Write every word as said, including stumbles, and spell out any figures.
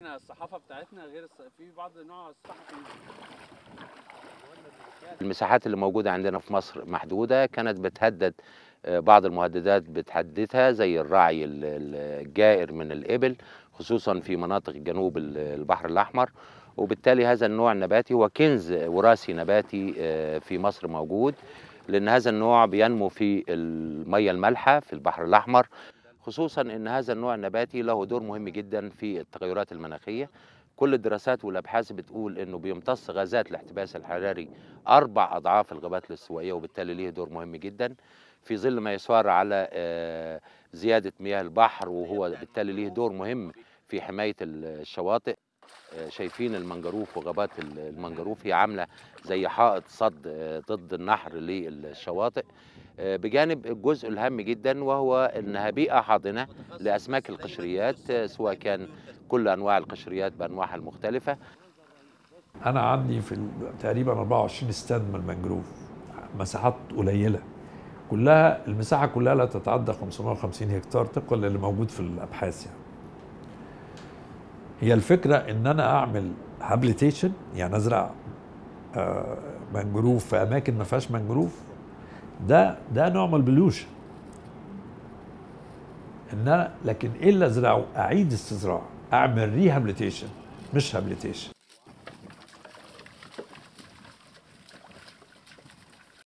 الصحافه بتاعتنا غير في بعض نوع الصحفي. المساحات اللي موجودة عندنا في مصر محدودة، كانت بتهدد بعض المهددات بتحددها زي الرعي الجائر من الإبل خصوصا في مناطق جنوب البحر الأحمر، وبالتالي هذا النوع النباتي هو كنز وراثي نباتي في مصر موجود، لأن هذا النوع بينمو في المياه المالحة في البحر الأحمر، خصوصا أن هذا النوع النباتي له دور مهم جدا في التغيرات المناخية. كل الدراسات والابحاث بتقول انه بيمتص غازات الاحتباس الحراري اربع اضعاف الغابات الاستوائيه، وبالتالي ليه دور مهم جدا في ظل ما يسار على زياده مياه البحر، وهو بالتالي ليه دور مهم في حمايه الشواطئ. شايفين المنجروف وغابات المنجروف هي عامله زي حائط صد ضد النحر للشواطئ، بجانب الجزء الهام جدا وهو انها بيئه حاضنه لاسماك القشريات، سواء كان كل انواع القشريات بانواعها المختلفه. انا عندي في تقريبا أربعة وعشرين ستاند من المنجروف، مساحات قليله، كلها المساحه كلها لا تتعدى خمسمائة وخمسين هكتار طبقا للي موجود في الابحاث. يعني هي الفكره ان انا اعمل هابليتيشن، يعني ازرع منجروف في اماكن ما فيهاش منجروف، ده ده نورمال بلوشن. ان انا لكن ايه اللي ازرعه؟ اعيد استزراع، اعمل ريهابليتيشن مش هابليتيشن.